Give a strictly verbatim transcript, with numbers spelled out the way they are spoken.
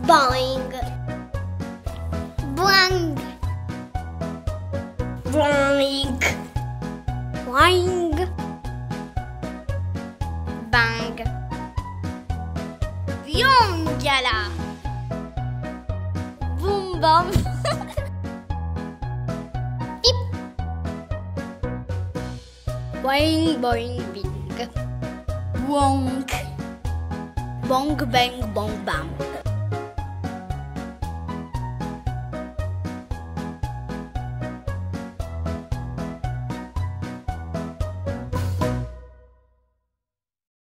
Boing. Blang. Boing. Boing. Bang. Wiągiela. Bum bam. Ip. Boing boing bing. Błąk. Bong bang bong bam.